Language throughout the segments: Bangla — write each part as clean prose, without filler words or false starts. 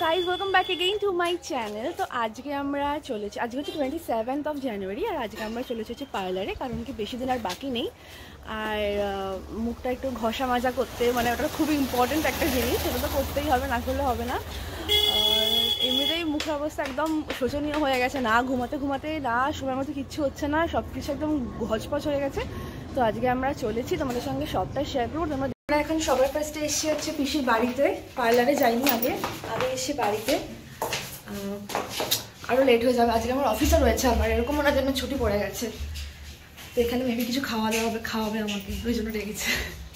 Guys, welcome back again to my channel. তো আজকে আমরা চলেছি, আজকে হচ্ছে 27th জানুয়ারি, আর আজকে আমরা চলে এসেছি পার্লারে, কারণ কি বেশি দিন আর বাকি নেই। আর মুখটা একটু ঘষা মাজা করতে, মানে ওটা খুবই ইম্পর্টেন্ট একটা জিনিস, সেটা তো করতেই হবে, না করলে হবে না। এমনিতেই মুখের অবস্থা একদম শোচনীয় হয়ে গেছে, না ঘুমাতে ঘুমাতে না সময় মতো কিচ্ছু হচ্ছে না, সব কিছু একদম ঘচপচ হয়ে গেছে। তো আজকে আমরা চলেছি, তোমাদের সঙ্গে সবটা শেয়ার করবো। তোমরা এখন সবার ফার্স্টে এসে হচ্ছে পিসির বাড়িতে, পার্লারে যাইনি আগে এসে বাড়িতে। আরও লেট হয়ে যাবে, আজকে আমার অফিসও রয়েছে, আমার এরকম ওনার জন্য ছুটি পড়ে গেছে। তো এখানে মেবি কিছু খাওয়াবে আমাকে, ওই জন্য ডেকেছে।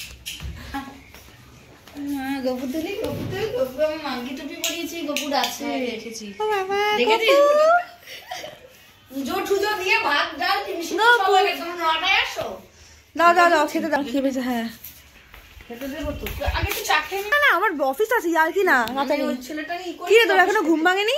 দাও খেতে দাও, খেয়ে বেঁচে। হ্যাঁ না, আমার অফিস আছে, আর কি না কি রে, তোর এখনো ঘুম ভাঙেনি?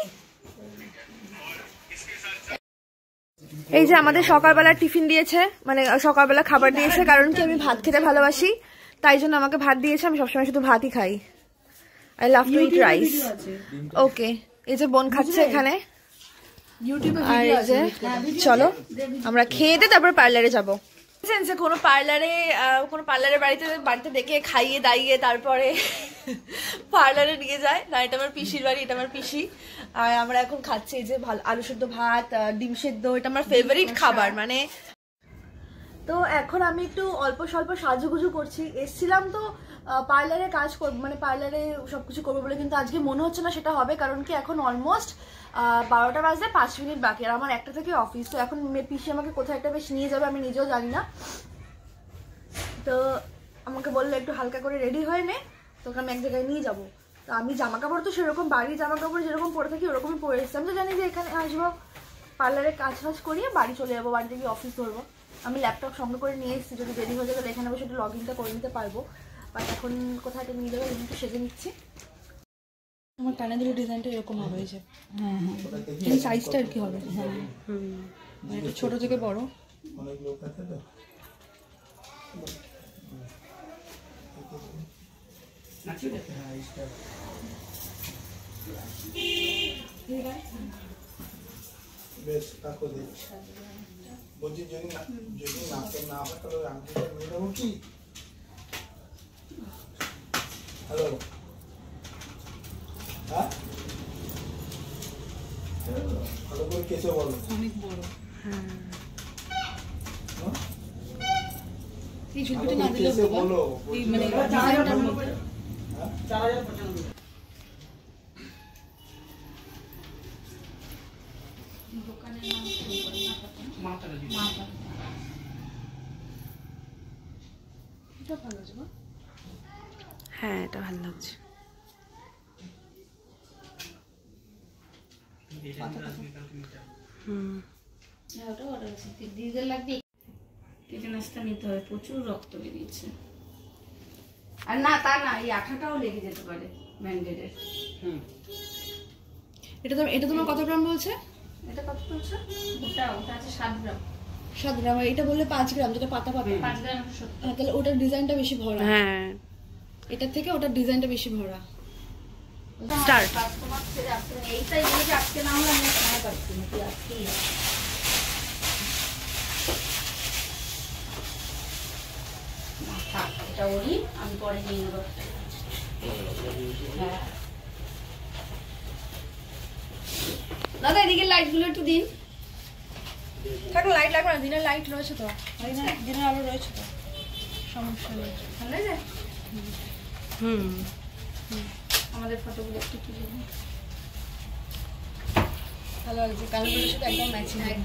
এই যে আমাদের সকালবেলা টিফিন দিয়েছে, মানে সকালবেলা খাবার দিয়েছে, কারণ কি আমি ভাত খেতে ভালোবাসি, তাই জন্য আমাকে ভাত দিয়েছে। আমি সবসময় শুধু ভাতই খাই, I love to eat rice. Okay, এই যে বোন খাচ্ছে এখানে, আর এই যে চলো আমরা খেয়ে দিয়ে তারপর পার্লারে যাবো। কোনো পার্লারে বাড়িতে ডেকে খাইয়ে দাইয়ে তারপরে পার্লারে নিয়ে যায় না। এটা আমার পিসির বাড়ি, এটা আমার পিসি, আর আমরা এখন খাচ্ছি এই যে আলু সেদ্ধ ভাত, ডিম সেদ্ধ, এটা আমার ফেভারিট খাবার। মানে তো এখন আমি একটু অল্প স্বল্প সাজুগুজু করছি। এসছিলাম তো পার্লারে কাজ করবো, মানে পার্লারে সবকিছু করবো বলে, কিন্তু আজকে মনে হচ্ছে না সেটা হবে, কারণ কি এখন অলমোস্ট 12টা বাজে 5 মিনিট বাকি, আর আমার 1টা থেকে অফিস। তো এখন পিসি আমাকে কোথাও একটা বেশ নিয়ে যাবে, আমি নিজেও জানি না। তো আমাকে বললো একটু হালকা করে রেডি হয়ে নে, তোকে আমি এক জায়গায় নিয়ে যাবো। তো আমি জামা কাপড় তো সেরকম, বাড়ির জামা কাপড় যেরকম পরে থাকি ওরকমই পরে এসেছি। আমি তো জানি যে এখানে আসবো, পার্লারে কাজ ফাজ করিয়ে বাড়ি চলে যাবো, বাড়িতে গিয়ে অফিস ধরবো। আমি ল্যাপটপ সঙ্গে করে নিয়ে এসেছি, যদি দেরি হয়ে যাবে এখানে বসে একটু লগ ইনটা করে নিতে পারবো। বাট এখন কোথায় একটা নিয়ে যাবো, একটু সেজে নিচ্ছি। আমার কানে দিলে ডিজাইনটা এরকম হবে, এই যে হ্যাঁ এই সাইজটা আর কি হবে। হ্যাঁ একটু ছোট থেকে বড়। বেশ কাকো দে বলছি, যদি নাচতে না হয় তাহলে আমি নিয়ে যাবো কি? হ্যালো, হ্যাঁ ভালো করে কেসে বলো, অনেক বড়। হ্যাঁ এই ঝুঁকিটা না দিলে বলো, মানে ডিজাইনটার মধ্যে 4095 দোকানের নাম এটা ভালো লাগছে না? হ্যাঁ এটা ভালো লাগছে। টিটেনাসটা নিতে হবে, প্রচুর রক্ত বেরিয়েছে। আর না তা না, এই আঠাটাও লেগে যেতে পারে ব্যান্ডেডের। এটা তোমার কত গ্রাম বলছে? এটা কত বলছে? ওটা আছে 7 গ্রাম। 7 গ্রাম, এটা বললে 5 গ্রাম, যেটা পাতা পাবে 5 গ্রাম। তাহলে ওটার ডিজাইনটা বেশি ভরা। হ্যাঁ এটার থেকে ওটার ডিজাইনটা বেশি ভরা। স্টার্ট। এইটাই বলে যে আজকে না হলে আমি সময় পাচ্ছি না, কি আজকেই এটা ওরই, আমি পরে নিয়ে নেবো। হ্যাঁ দাদা এদিকে লাইটগুলো একটু দিন। থাকলে লাইট লাগবে না, দিনের লাইট রয়েছে তো, দিনের আলো রয়েছে তো, সমস্যা নেই। ভালো যায়। আমাদের ফটোগুলো একটু তুলে দিন। ভালো লাগছে, কালারগুলোর সাথে একদম ম্যাচিং। হ্যাঁ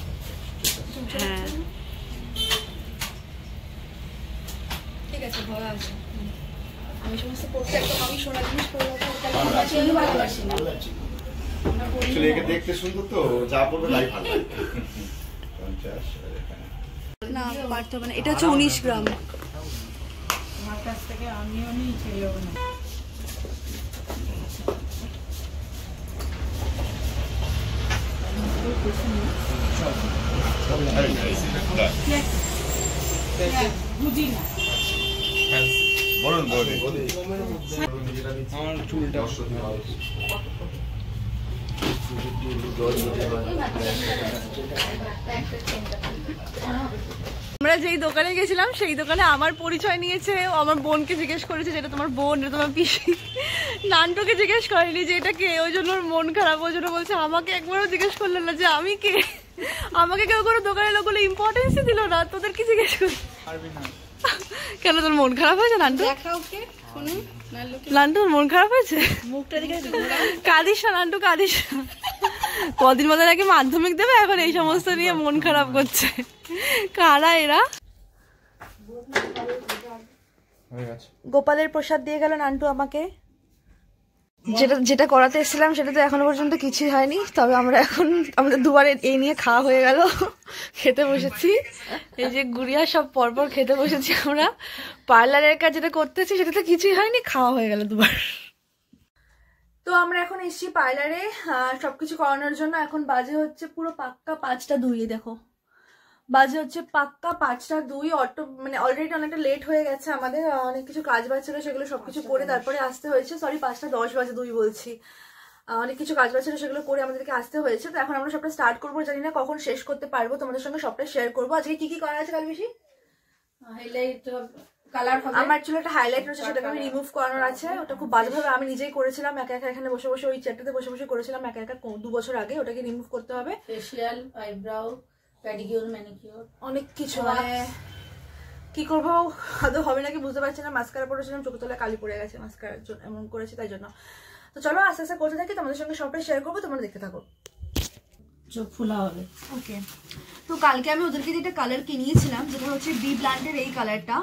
ঠিক আছে, ভালো আছে। আমি সমস্ত পড়তে একদম, আমি সোনা জিনিস পরে ভালোবাসি না, দেখতে সুন্দর তো, যা পড়বে তাই ভালো লাগে। 50 না পারতে হবে না, এটা হচ্ছে 19 গ্রাম। আমার কাছ থেকে আমিও নিই, ছেলেও না। বুঝি না বলুন বলুন নিজেরা আমার চুলটা আমরা যেই দোকানে গেছিলাম সেই দোকানে আমার পরিচয় নিয়েছে, আমার বোনকে জিজ্ঞেস করেছে যেটা তোমার বোন, এটা তোমার পিসি। নান্টুকে জিজ্ঞেস করেনি যে এটা কে, ওই জন্য ওর মন খারাপ, ওই জন্য বলছে আমাকে একবারও জিজ্ঞেস করলেন না যে আমি কে। আমাকে কেউ কোনো দোকানের লোকগুলো ইম্পর্টেন্সই দিল না, তোদের কি জিজ্ঞেস করবি? কেন তোর মন খারাপ হয়েছে নান্টু? নান্টুর মন খারাপ হয়েছে? কাঁদিস না নান্টু, কাঁদিস না। কদিন বাদে নাকি মাধ্যমিক দেবে, এখন এই সমস্ত নিয়ে মন খারাপ করছে। কারা এরা? গোপালের প্রসাদ দিয়ে গেল নান্টু আমাকে। যেটা করাতে এসেছিলাম সেটা তো এখনো পর্যন্ত কিছুই হয়নি, তবে আমরা এখন আমাদের দুবারে এই নিয়ে খাওয়া হয়ে গেল। খেতে বসেছি, এই যে গুড়িয়া সব পরপর খেতে বসেছি আমরা। পার্লারের কাজ যেটা করতেছি সেটা তো কিছুই হয়নি, খাওয়া হয়ে গেল দুবার। তো আমরা এখন এসেছি পার্লারে সবকিছু করানোর জন্য। এখন বাজে হচ্ছে পুরো পাক্কা 5টা 2। দেখো বাজে হচ্ছে পাক্কা 5টা 2। অটো মানে অলরেডি অনেকটা লেট হয়ে গেছে আমাদের, অনেক কিছু কাজ বাজ ছিল সেগুলো সবকিছু করে তারপরে আসতে হয়েছে। সরি 5টা 10 বাজে 2 বলছি। অনেক কিছু কাজ বাজ ছিল সেগুলো করে আমাদেরকে আসতে হয়েছে। তো এখন আমরা সবটা স্টার্ট করবো, জানি না কখন শেষ করতে পারবো, তোমাদের সঙ্গে সবটা শেয়ার করবো। আজকে কি কি করা আছে কাল বেশি? হাইলাইট কালার হবে, আমার চুলে একটা হাইলাইট রয়েছে, সেটাকে আমি রিমুভ করানোর আছে। ওটা খুব বাজেভাবে আমি নিজেই করেছিলাম, একা একা এখানে বসে বসে ওই চেয়ারটাতে বসে বসে করেছিলাম একা একা 2 বছর আগে। ওটাকে রিমুভ করতে হবে। ফেশিয়াল, আইব্রাউ, প্যাডিকিউর, ম্যানিকিউর, অনেক কিছু। মানে কি করবো আদৌ হবে নাকি বুঝতে পারছি না। মাস্কারা পরেছিলাম, চোখে তলায় কালি পড়ে গেছে মাস্কারার জন্য, এমন করেছি তাই জন্য। তো চলো আস্তে আস্তে করতে থাকি, তোমাদের সঙ্গে সবটাই শেয়ার করবো, তোমরা দেখতে থাকো। চোখ ফোলা হবে। ওকে, তো কালকে আমি ওদেরকে যেটা কালার কিনিয়েছিলাম, যেটা হচ্ছে বি ব্ল্যান্ডের এই কালারটা।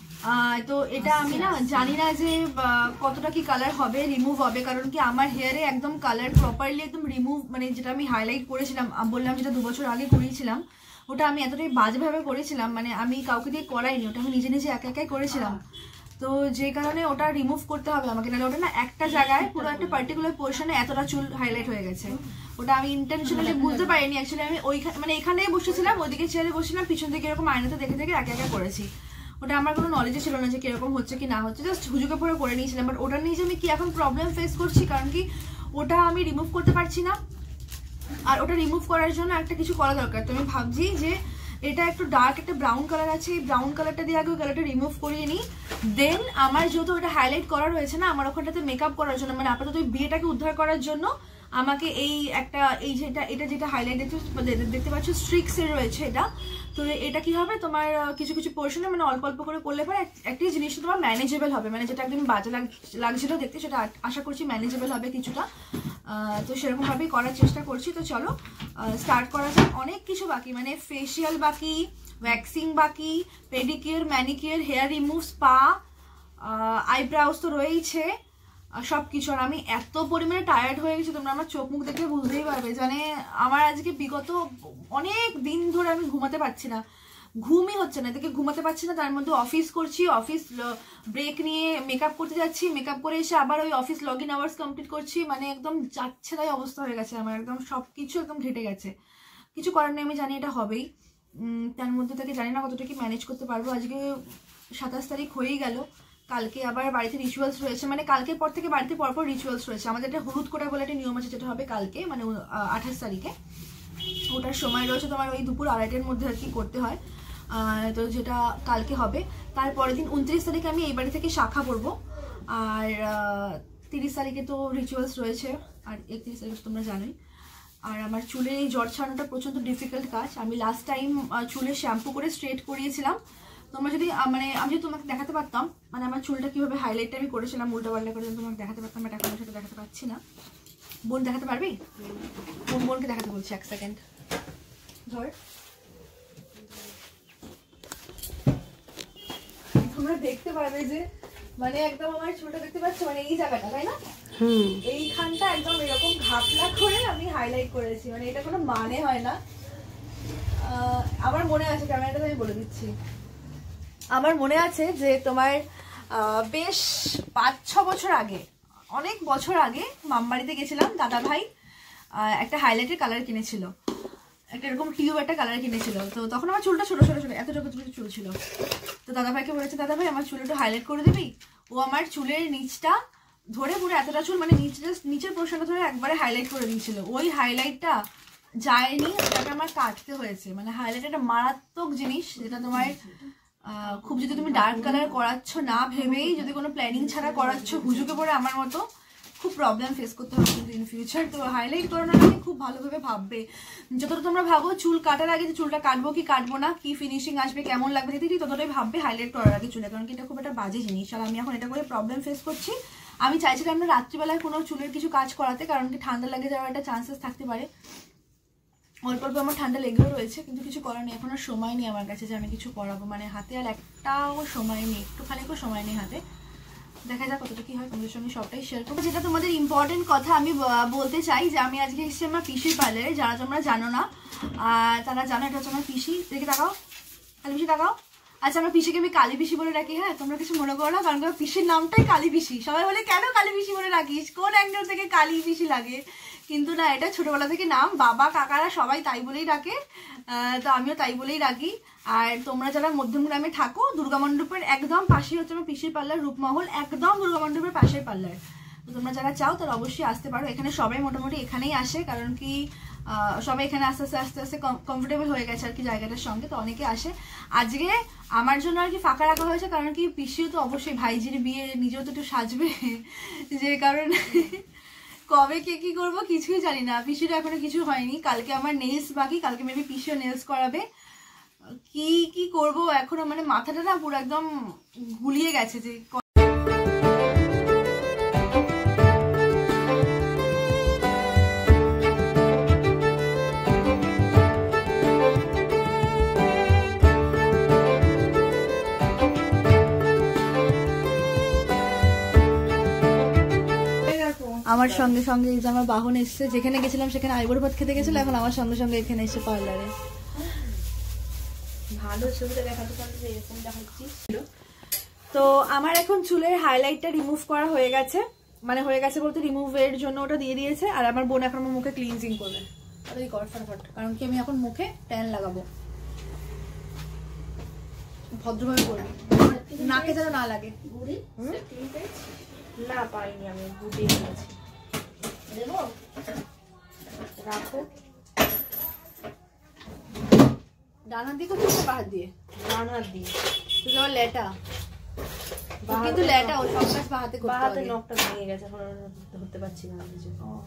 তো এটা আমি না জানি না যে কতটা কি কালার হবে, রিমুভ হবে, কারণ কি আমার হেয়ারে একদম কালার প্রপারলি একদম রিমুভ, মানে যেটা আমি হাইলাইট করেছিলাম বললাম যেটা 2 বছর আগে করিয়েছিলাম, ওটা আমি এতটাই বাজেভাবে করেছিলাম, মানে আমি কাউকে দিয়ে করাইনি, ওটা আমি নিজে নিজে একা একাই করেছিলাম। তো যে কারণে ওটা রিমুভ করতে হবে আমাকে, নাহলে ওটা না একটা জায়গায় পুরো একটা পার্টিকুলার পোর্শনে এতটা চুল হাইলাইট হয়ে গেছে। ওটা আমি ইন্টেনশনালি বুঝতে পারিনি। অ্যাকচুয়ালি আমি ওইখানে মানে এখানেই বসেছিলাম, ওইদিকে চেয়ারে বসেছিলাম, পিছন থেকে এরকম আয়নাতে দেখে দেখে একা একা করেছি। ওটা আমার কোনো নলেজে ছিল না যে কিরকম হচ্ছে কি না হচ্ছে, জাস্ট হুজুকে পরে করে নিয়েছিলাম। বাট ওটা নিয়ে যে আমি কি এখন প্রবলেম ফেস করছি, কারণ কি ওটা আমি রিমুভ করতে পারছি না, আর ওটা রিমুভ করার জন্য একটা কিছু করা দরকার। তো আমি ভাবছি যে এটা একটু ডার্ক একটা ব্রাউন কালার আছে, এই ব্রাউন কালারটা দিয়ে আগে ওই কালারটা রিমুভ করিয়ে নিই। দেন আমার যেহেতু ওটা হাইলাইট করা রয়েছে না, আমার ওখানটাতে মেকআপ করার জন্য, মানে আপাতত ওই বিয়েটাকে উদ্ধার করার জন্য আমাকে এই একটা এই যেটা এটা যেটা হাইলাইট দেখতে পাচ্ছ স্ট্রিক্স এর রয়েছে এটা। তো এটা কি হবে তোমার কিছু কিছু পোর্শনে মানে অল্প অল্প করে করলে পরে একটা জিনিসটা তোমার ম্যানেজেবল হবে, মানে যেটা একদম বাজে লাগছিল দেখতে সেটা আশা করছি ম্যানেজেবল হবে কিছুটা। তো সেরকম ভাবেই করার চেষ্টা করছি। তো চলো স্টার্ট করা যাক। অনেক কিছু বাকি, মানে ফেসিয়াল বাকি, ওয়্যাক্সিং বাকি, pedicure, manicure, hair remove, spa, eyebrows তো রয়েইছে, সব কিছু। আর আমি এত পরিমাণে টায়ার্ড হয়ে গেছি, তোমরা আমার চোখ মুখ দেখে বুঝতেই পারবে। মানে আমার আজকে বিগত অনেক দিন ধরে আমি ঘুমাতে পারছি না, ঘুমই হচ্ছে না, এদিকে ঘুমাতে পারছি না, তার মধ্যে অফিস করছি, অফিস ব্রেক নিয়ে মেকআপ করতে যাচ্ছি, মেকআপ করে এসে আবার ওই office log in hours complete করছি, মানে একদম যাচ্ছে তাই অবস্থা হয়ে গেছে আমার, একদম সব কিছু একদম ঘেটে গেছে। কিছু করার নেই, আমি জানি এটা হবেই, তার মধ্যে থেকে জানি না কতটা কি ম্যানেজ করতে পারবো। আজকে 27 তারিখ হয়েই গেল, কালকে আবার বাড়িতে রিচুয়ালস রয়েছে, মানে কালকের পর থেকে বাড়িতে পরপর রিচুয়ালস রয়েছে আমাদের। একটা হলুদ কোটা বলে একটা নিয়ম আছে, যেটা হবে কালকে মানে 28 তারিখে। ওটার সময় রয়েছে তোমার ওই দুপুর 2:30-এর মধ্যে আর কি করতে হয়। তো যেটা কালকে হবে। তারপরের দিন 29 তারিখে আমি এই বাড়ি থেকে শাখা পড়বো, আর 30 তারিখে তো রিচুয়ালস রয়েছে, আর 31 তারিখ তোমরা জানোই। আর আমার চুলের এই জট ছাড়ানোটা প্রচণ্ড ডিফিকাল্ট কাজ। আমি লাস্ট টাইম চুলে শ্যাম্পু করে স্ট্রেট করিয়েছিলাম। তোমরা যদি মানে আমি যদি তোমাকে দেখাতে পারতাম, মানে আমার চুলটা কীভাবে হাইলাইটটা আমি করেছিলাম উল্টা পাল্টা করে, তোমাকে দেখাতে পারতাম, বাট এখন সেটা দেখাতে পারছি না। বোন দেখাতে পারবি? বোনকে দেখাতে বলছি, 1 সেকেন্ড ধর। তোমরা দেখতে পারবে যে মানে একদম আমার চুলটা দেখতে পাচ্ছ, মানে এই জায়গাটা, তাই না? এইখানটা একদম এরকম ঘাপলা করে আমি হাইলাইট করেছি, মানে এটা কোনো মানে হয় না। আমার মনে আছে, ক্যামেরাটা আমি বলে দিচ্ছি, আমার মনে আছে যে তোমার বেশ 5-6 বছর আগে, অনেক বছর আগে মামবাড়িতে গেছিলাম, দাদা ভাই একটা হাইলাইটের কালার কিনেছিল, একটা এরকম টিউব একটা কালার কিনেছিল। তো তখন আমার চুলটা ছোটো ছোটো ছোটো এতটুকু চুল ছিল। তো দাদা ভাইকে বলেছে, দাদা ভাই আমার চুলটা হাইলাইট করে দিবি? ও আমার চুলের নিচটা ধরে পুরো এতটা চুল মানে নিচের পোর্শনটা ধরে একবারে হাইলাইট করে দিয়েছিল। ওই হাইলাইটটা যায়নি, ওটাকে আমার কাটতে হয়েছে। মানে হাইলাইট একটা মারাত্মক জিনিস, যেটা তোমার খুব যদি তুমি ডার্ক কালার করাচ্ছ না ভেবেই, যদি কোনো প্ল্যানিং ছাড়া করাচ্ছ, হুজুকে পরে আমার মতো খুব প্রবলেম ফেস করতে হবে কিন্তু ইন ফিউচার। তো হাইলাইট করানোর আগে খুব ভালোভাবে ভাববে। যতটা তোমরা ভাবো চুল কাটার আগে যে চুলটা কাটবো কি কাটবো না, কি ফিনিশিং আসবে, কেমন লাগবে, দিদি ততটাই ভাববে হাইলাইট করার আগে চুলে, কারণ কি এটা খুব একটা বাজে জিনিস। আর আমি এখন এটা করে প্রবলেম ফেস করছি। আমি চাইছিলাম না রাত্রিবেলায় কোনো চুলের কিছু কাজ করাতে, কারণ কি ঠান্ডা লাগে যাওয়ার একটা চান্সেস থাকতে পারে। অল্প অল্প আমার ঠান্ডা লেগেও রয়েছে, কিন্তু কিছু করার নেই। এখন আর সময় নেই আমার কাছে যে আমি কিছু করাবো, মানে হাতে আর একটাও সময় নেই, একটুখানিকও সময় নেই হাতে। দেখা যাক কতটা কি হয়, তোমাদের সঙ্গে সবটাই শেয়ার করবো। যেটা তোমাদের ইম্পর্টেন্ট কথা আমি বলতে চাই যে আমি আজকে এসেছি আমার পিসির পার্লারে। যারা তোমরা জানো না তারা জানো, এটা হচ্ছে আমার পিসি। দেখে তাকাও, কালী পিসি তাকাও। আচ্ছা, আমার পিসিকে আমি কালী পিসি বলে রাখি। হ্যাঁ, তোমরা কিছু মনে করো না, কারণ পিসির নামটাই কালী পিসি। সবাই বলে কেন কালী পিসি বলে রাখিস, কোন অ্যাঙ্গেল থেকে কালী পিসি লাগে? কিন্তু না, এটা ছোটবেলা থেকে নাম, বাবা কাকারা সবাই তাই বলেই ডাকে, তো আমিও তাই বলেই রাখি। আর তোমরা যারা মধ্যমগ্রামে থাকো, দুর্গা মণ্ডপের একদম পাশেই হচ্ছে আমার পিসির পার্লার, রূপমহল, একদম দুর্গা মণ্ডপের পাশের পার্লার। তো তোমরা যারা চাও তারা অবশ্যই আসতে পারো। এখানে সবাই মোটামুটি এখানেই আসে, কারণ কি সবাই এখানে আস্তে আস্তে কমফোর্টেবল হয়ে গেছে আর কি জায়গাটার সঙ্গে, তো অনেকে আসে। আজকে আমার জন্য আর কি ফাঁকা রাখা হয়েছে, কারণ কি পিসিও তো অবশ্যই ভাইজির বিয়ে, নিজেও তো একটু সাজবে, যে কারণে কবে কে কি করবো কিছুই জানি না। পিসিরও এখনো কিছু হয়নি, কালকে আমার নেলস বাকি, কালকে মেবি পিসিও নেলস করাবে। কি কি করবো এখনো, মানে মাথাটা না পুরো একদম গুলিয়ে গেছে যে। আমার সঙ্গে সঙ্গে এই যে আমার বাহন এসছে, যেখানে গেছিলাম সেখানে আইবুড়ো ভাত খেতে গেছিল, এখন আমার সঙ্গে সঙ্গে এখানে এসে পার্লারে। ভালো ছবিটা দেখাতে পারলে এরকম দেখাচ্ছি। তো আমার এখন চুলের হাইলাইটটা রিমুভ করা হয়ে গেছে, মানে হয়ে গেছে বলতে রিমুভের জন্য ওটা দিয়ে দিয়েছে। আর আমার বোন এখন আমার মুখে ক্লিনজিং করবে, তাড়াতাড়ি কর ফটাফট, কারণ কি আমি এখন মুখে ট্যান লাগাবো। ভদ্রভাবে করবি, নাকে যেন না লাগে। না পাইনি, আমি বুঝে নিয়েছি। দেবো, রাখো। ডান হাত দিয়ে করছিস না বাঁ হাত দিয়ে? ডান হাত দিয়ে। তুই আমার লেটা, কিন্তু লেটা ও সব কাজ বাঁ হাতে করতে হবে। বাঁ হাতে নখটা ভেঙে গেছে, এখন ধরতে পারছি না কিছু।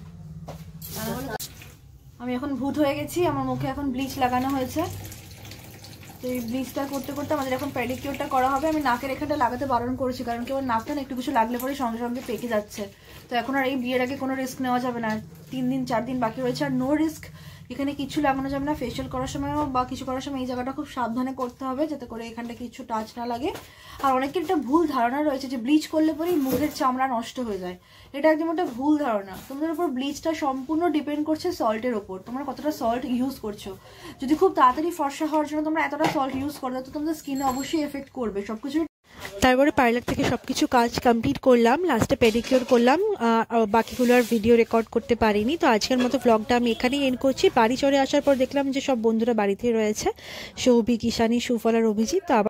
আমি এখন ভূত হয়ে গেছি, আমার মুখে এখন ব্লিচ লাগানো হয়েছে। তো এই ব্লিচটা করতে করতে আমাদের এখন প্যাডিকিউরটা করা হবে। আমি নাকের এখানটা লাগাতে বারণ করেছি, কারণ কি আমার নাকটা না একটু কিছু লাগলে পরে সঙ্গে সঙ্গে পেকে যাচ্ছে। তো এখন আর এই বিয়ের আগে কোনো রিস্ক নেওয়া যাবে না, 3 দিন 4 দিন বাকি রয়েছে, আর নো রিস্ক। এখানে কিছু লাগানো যাবে না, ফেশিয়াল করার সময়ও বা কিছু করার সময় এই জায়গাটা খুব সাবধানে করতে হবে, যাতে করে এখানটা কিছু টাচ না লাগে। আর অনেকের একটা ভুল ধারণা রয়েছে যে ব্লিচ করলে পরেই মুখের চামড়া নষ্ট হয়ে যায়, এটা একদম একটা ভুল ধারণা। তোমাদের উপর ব্লিচটা সম্পূর্ণ ডিপেন্ড করছে সল্টের ওপর, তোমরা কতটা সল্ট ইউজ করছো। যদি খুব তাড়াতাড়ি ফর্সা হওয়ার জন্য তোমরা এতটা সল্ট ইউজ করো, তো তোমাদের স্কিনে অবশ্যই এফেক্ট করবে সবকিছু। তারপরে পার্লার থেকে সবকিছু কাজ কমপ্লিট করলাম, লাস্টে পেডিকিউর করলাম, বাকিগুলো আর ভিডিও রেকর্ড করতে পারিনি। তো আজকের মতো ব্লগটা আমি এখানেই এন্ড করছি। বাড়ি চলে আসার পর দেখলাম যে সব বন্ধুরা বাড়িতেই রয়েছে, সৌভিক, ঈশানী, সুফল আর অভিজিৎ। তো